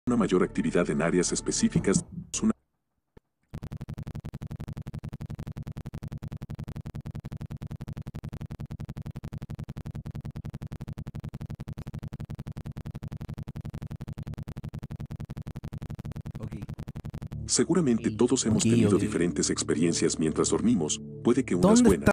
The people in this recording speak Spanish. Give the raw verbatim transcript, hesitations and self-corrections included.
una mayor actividad en áreas específicas. Una Ok. Seguramente Y- todos hemos ok, tenido ok. diferentes experiencias mientras dormimos. Puede que unas ¿Dónde buenas.